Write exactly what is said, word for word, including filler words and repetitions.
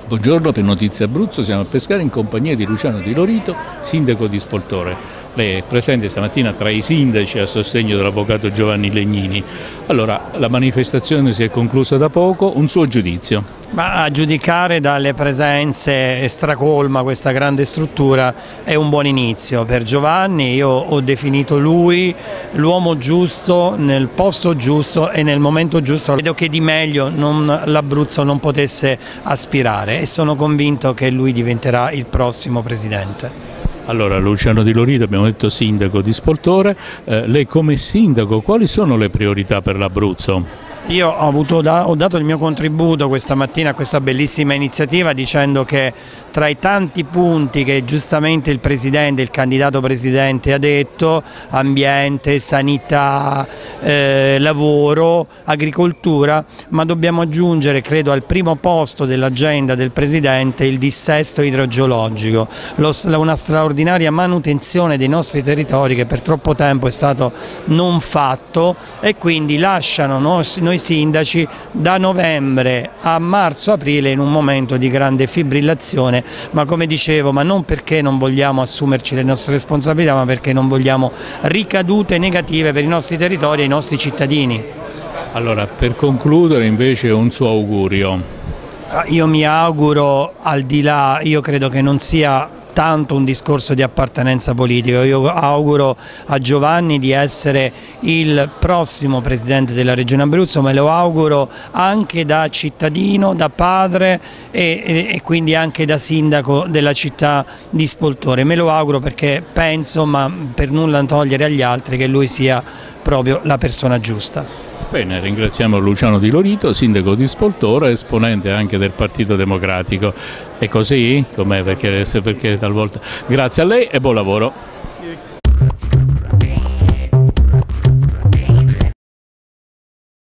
Buongiorno, per Notizie Abruzzo siamo a Pescara in compagnia di Luciano Di Lorito, sindaco di Spoltore. Lei è presente stamattina tra i sindaci a sostegno dell'avvocato Giovanni Legnini. Allora, la manifestazione si è conclusa da poco, un suo giudizio? Ma a giudicare dalle presenze stracolma questa grande struttura è un buon inizio per Giovanni. Io ho definito lui l'uomo giusto nel posto giusto e nel momento giusto. Credo che di meglio l'Abruzzo non potesse aspirare e sono convinto che lui diventerà il prossimo presidente. Allora, Luciano Di Lorito, abbiamo detto sindaco di Spoltore, eh, lei come sindaco quali sono le priorità per l'Abruzzo? Io ho, avuto da, ho dato il mio contributo questa mattina a questa bellissima iniziativa dicendo che tra i tanti punti che giustamente il Presidente, il candidato Presidente ha detto, ambiente, sanità, eh, lavoro, agricoltura, ma dobbiamo aggiungere credo al primo posto dell'agenda del Presidente il dissesto idrogeologico, lo, una straordinaria manutenzione dei nostri territori che per troppo tempo è stato non fatto e quindi lasciano noi, noi sindaci da novembre a marzo-aprile in un momento di grande fibrillazione, ma come dicevo, ma non perché non vogliamo assumerci le nostre responsabilità, ma perché non vogliamo ricadute negative per i nostri territori e i nostri cittadini. Allora, per concludere invece un suo augurio. Io mi auguro, al di là, io credo che non sia tanto un discorso di appartenenza politica, io auguro a Giovanni di essere il prossimo Presidente della Regione Abruzzo, ma lo auguro anche da cittadino, da padre e, e, e quindi anche da sindaco della città di Spoltore. Me lo auguro perché penso, ma per nulla togliere agli altri, che lui sia proprio la persona giusta. Bene, ringraziamo Luciano Di Lorito, sindaco di Spoltore, esponente anche del Partito Democratico. È così? Com'è? Perché, perché talvolta... Grazie a lei e buon lavoro.